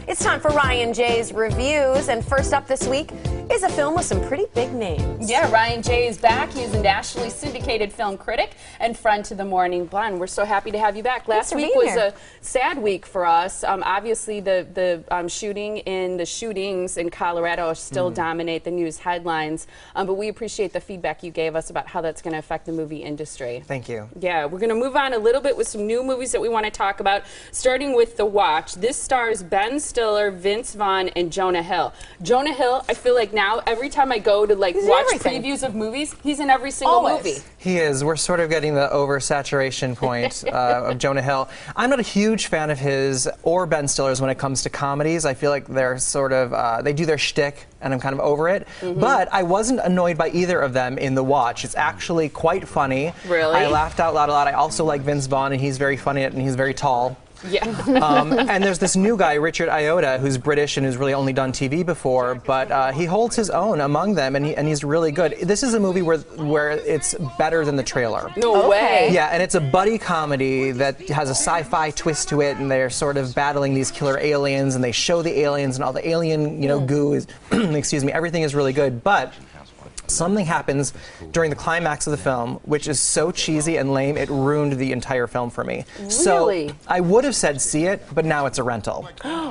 It's time for Ryan J's reviews, and first up this week is a film with some pretty big names. Yeah, Ryan J is back. He is a nationally syndicated film critic and friend to the Morning Blonde. We're so happy to have you back. Last week was a sad week for us. Obviously, the shootings in Colorado still dominate the news headlines, but we appreciate the feedback you gave us about how that's going to affect the movie industry. Thank you. Yeah, we're going to move on a little bit with some new movies that we want to talk about, starting with The Watch. This stars Ben Stiller, Vince Vaughn, and Jonah Hill. Jonah Hill, I feel like now every time I go to watch previews of movies, he's in every single movie. He is. We're sort of getting the oversaturation point of Jonah Hill. I'm not a huge fan of his or Ben Stiller's when it comes to comedies. I feel like they're sort of, they do their shtick, and I'm kind of over it. But I wasn't annoyed by either of them in The Watch. It's actually quite funny. Really? I laughed out loud a lot. I also like Vince Vaughn, and he's very funny, and he's very tall. Yeah. And there's this new guy, Richard Iota, who's British and who's really only done TV before, but he holds his own among them, and he's really good. This is a movie where it's better than the trailer. No way. Yeah, and it's a buddy comedy that has a sci-fi twist to it, and they're sort of battling these killer aliens, and they show the aliens, and all the alien, goo is, excuse me, everything is really good, but something happens during the climax of the film, which is so cheesy and lame, it ruined the entire film for me. Really? So I would have said see it, but now it's a rental.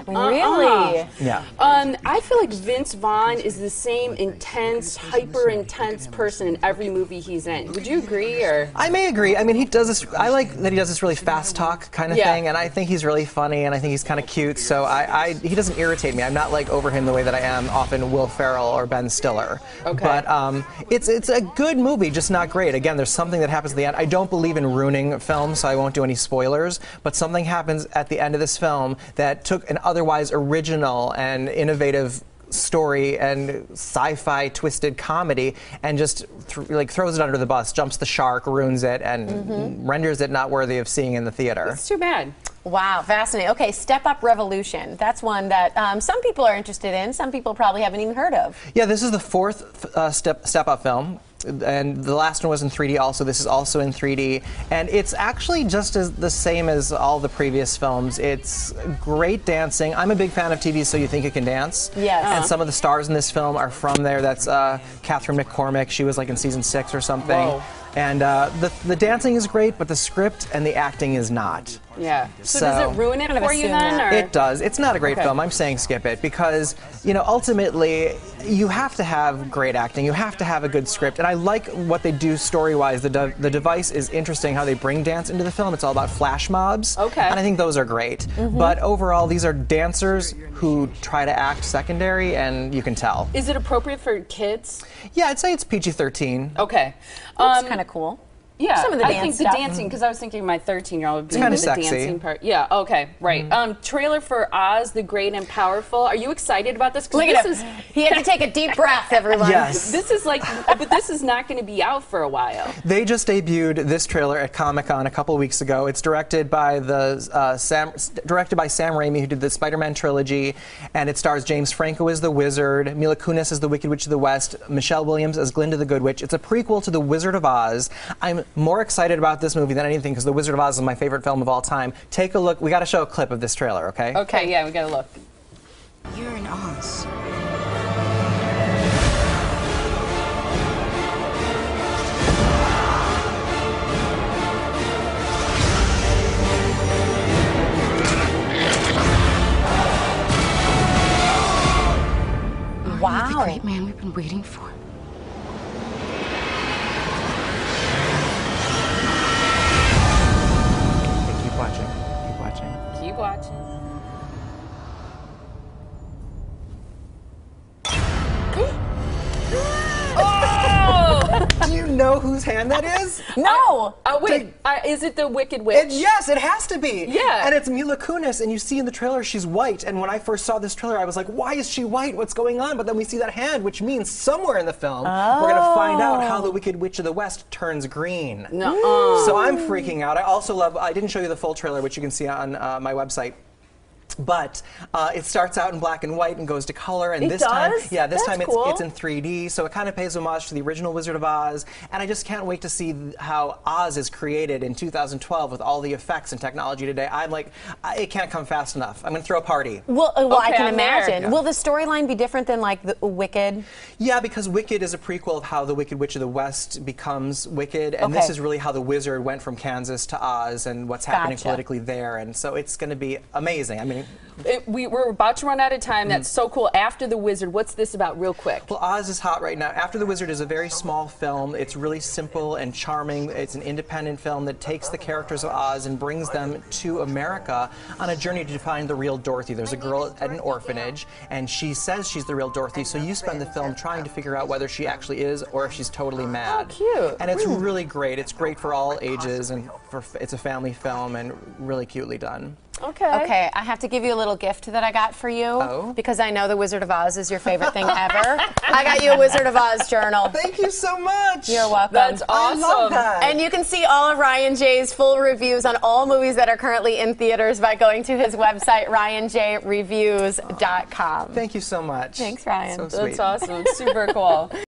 Really? Yeah. I feel like Vince Vaughn is the same intense, hyper-intense person in every movie he's in. Would you agree? Or I may agree. I mean, he does this. I like that he does this really fast talk kind of thing, and I think he's really funny, and I think he's kind of cute. So he doesn't irritate me. I'm not like over him the way that I am often Will Ferrell or Ben Stiller. Okay. But it's a good movie, just not great. Again, there's something that happens at the end. I don't believe in ruining films, so I won't do any spoilers. But something happens at the end of this film that took an otherwise original and innovative story and sci-fi twisted comedy and just throws it under the bus, jumps the shark, ruins it, and renders it not worthy of seeing in the theater. it's too bad. Wow, fascinating. Okay, Step Up Revolution. That's one that some people are interested in. Some people probably haven't even heard of. Yeah, this is the fourth Step Up film. And the last one was in 3D also. This is also in 3D. And it's actually just as the same as all the previous films. It's great dancing. I'm a big fan of TV So You Think You Can Dance. Yes. And some of the stars in this film are from there. That's Catherine McCormick. She was like in season 6 or something. Whoa. And the dancing is great, but the script and the acting is not. Yeah. So does it ruin it for you then? Or? It does. It's not a great film. I'm saying skip it because, ultimately you have to have great acting. You have to have a good script. And I like what they do story-wise. The device is interesting how they bring dance into the film. It's all about flash mobs. Okay. And I think those are great. But overall, these are dancers who try to act secondary, and you can tell. Is it appropriate for kids? Yeah, I'd say it's PG-13. Okay. That's kind of cool. Yeah, some of the I dance think stuff. the dancing, because I was thinking my 13-year-old would be kinda the sexy. dancing part. Yeah, okay, right. Trailer for Oz, the Great and Powerful. Are you excited about this? Look at him. He had to take a deep breath, everyone. Yes. This is but this is not going to be out for a while. They just debuted this trailer at Comic-Con a couple weeks ago. It's directed by Sam Raimi, who did the Spider-Man trilogy, and it stars James Franco as the Wizard, Mila Kunis as the Wicked Witch of the West, Michelle Williams as Glinda the Good Witch. It's a prequel to The Wizard of Oz. I'm more excited about this movie than anything because The Wizard of Oz is my favorite film of all time. Take a look. We got to show a clip of this trailer, okay? Okay, yeah, we got to look. You're in Oz. Wow. You're the great man we've been waiting for. Keep watching. Keep watching. Keep watching. Do you know whose hand that is? No! Wait, is it the Wicked Witch? Yes, it has to be. Yeah. And it's Mila Kunis, and you see in the trailer she's white. And when I first saw this trailer, I was like, why is she white? What's going on? But then we see that hand, which means somewhere in the film, we're going to find out how the Wicked Witch of the West turns green. No. So I'm freaking out. I also love, I didn't show you the full trailer, which you can see on my website. But it starts out in black and white and goes to color, and It this time, does? yeah, this That's time cool. it's in 3D, so it kind of pays homage to the original Wizard of Oz, and I just can't wait to see how Oz is created in 2012 with all the effects and technology today. I'm like, it can't come fast enough. I'm going to throw a party. Well, I Okay, can I'm there. imagine. Yeah. Will the storyline be different than like the Wicked? Yeah, because Wicked is a prequel of how the Wicked Witch of the West becomes Wicked, and this is really how the wizard went from Kansas to Oz and what's happening politically there, and so it's going to be amazing. I mean, we're about to run out of time. That's so cool. After the Wizard, what's this about real quick? well, Oz is hot right now. After the Wizard is a very small film. It's really simple and charming. It's an independent film that takes the characters of Oz and brings them to America on a journey to find the real Dorothy. There's a girl at an orphanage, and she says she's the real Dorothy, so you spend the film trying to figure out whether she actually is or if she's totally mad. Oh, cute. And it's really great. It's great for all ages, and it's a family film and really cutely done. Okay. Okay, I have to give you a little gift that I got for you. Oh? Because I know the Wizard of Oz is your favorite thing ever. I got you a Wizard of Oz journal. Thank you so much. You're welcome. That's I awesome. love that. And you can see all of Ryan J's full reviews on all movies that are currently in theaters by going to his website, ryanjreviews.com. Thank you so much. Thanks, Ryan. So sweet. That's awesome. Super cool.